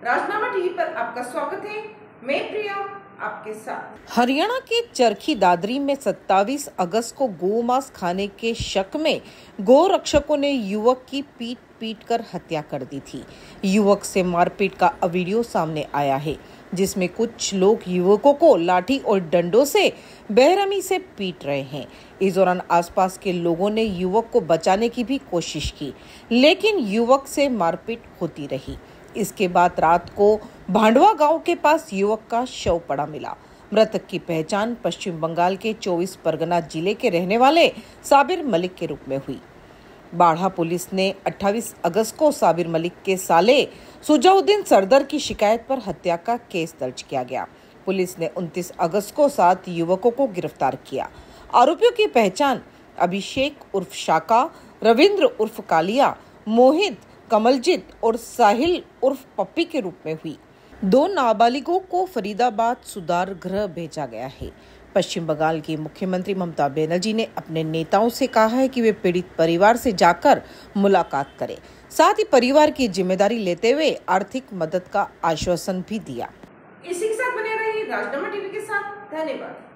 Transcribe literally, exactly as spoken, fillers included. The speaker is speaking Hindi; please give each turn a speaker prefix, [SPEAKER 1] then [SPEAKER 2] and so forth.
[SPEAKER 1] राजनामा टीवी पर आपका स्वागत है। मैं प्रिया आपके साथ।
[SPEAKER 2] हरियाणा के चरखी दादरी में सत्ताईस अगस्त को गोमांस खाने के शक में गौ रक्षकों ने युवक की पीट पीट कर हत्या कर दी थी। युवक से मारपीट का वीडियो सामने आया है, जिसमें कुछ लोग युवकों को लाठी और डंडों से बेरहमी से पीट रहे हैं। इस दौरान आसपास के लोगों ने युवक को बचाने की भी कोशिश की, लेकिन युवक से मारपीट होती रही। इसके बाद रात को भांडवा गांव के पास युवक का शव पड़ा मिला। मृतक की पहचान पश्चिम बंगाल के चौबीस परगना जिले के रहने वाले साबिर मलिक के रूप में हुई। बाढ़ा पुलिस ने अट्ठाईस अगस्त को साबिर मलिक के साले सुजाउद्दीन सरदार की शिकायत पर हत्या का केस दर्ज किया गया। पुलिस ने उनतीस अगस्त को सात युवकों को गिरफ्तार किया। आरोपियों की पहचान अभिषेक उर्फ शाका, रविंद्र उर्फ कालिया, मोहित, कमलजीत और साहिल उर्फ पप्पी के रूप में हुई। दो नाबालिगों को फरीदाबाद सुधार गृह भेजा गया है। पश्चिम बंगाल की मुख्यमंत्री ममता बनर्जी ने अपने नेताओं से कहा है कि वे पीड़ित परिवार से जाकर मुलाकात करें, साथ ही परिवार की जिम्मेदारी लेते हुए आर्थिक मदद का आश्वासन भी दिया।
[SPEAKER 1] इसी के साथ बने रहिए राजनामा टीवी के साथ। धन्यवाद।